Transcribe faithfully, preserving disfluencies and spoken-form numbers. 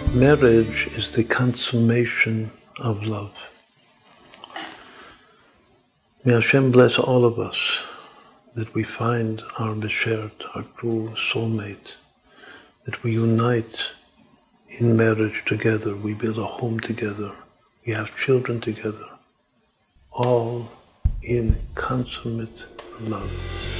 Marriage is the consummation of love. May Hashem bless all of us that we find our beshert, our true soulmate, that we unite in marriage together, we build a home together, we have children together, all in consummate love.